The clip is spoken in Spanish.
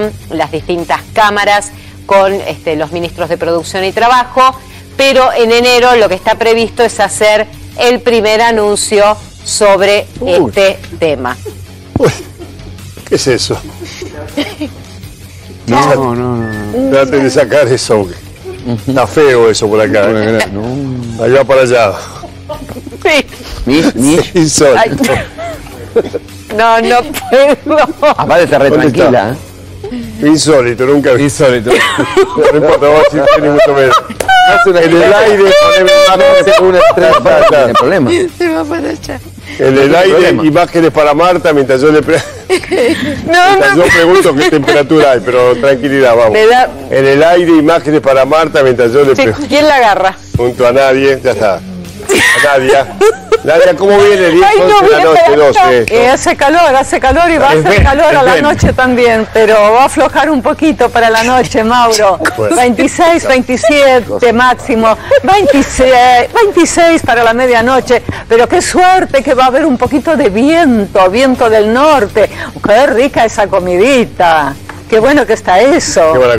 las distintas cámaras con los ministros de Producción y Trabajo, pero en enero lo que está previsto es hacer el primer anuncio sobre este tema. Uy, ¿qué es eso? No. Trate de sacar eso. Está feo eso por acá. Allá para allá. Insólito. No puedo. Aparte está re tranquila, Insólito, nunca vi. Insólito. No importa, vos si ni mucho menos. En el aire, una estrella para no tiene problema. Se va para allá. En el aire, imágenes para Marta mientras yo le yo pregunto qué temperatura hay, pero tranquilidad, vamos. En el aire, imágenes para Marta mientras yo le pregunto. ¿Quién la agarra? Junto a nadie, ya está. A Nadia. Nadia, ¿cómo viene? 10, Ay, 11 de la noche, 12. Hace calor y va a hacer calor a la noche también, pero va a aflojar un poquito para la noche, Mauro. Bueno. 26, 27 máximo, 26 para la medianoche, pero qué suerte que va a haber un poquito de viento del norte. Qué rica esa comidita, qué bueno que está eso.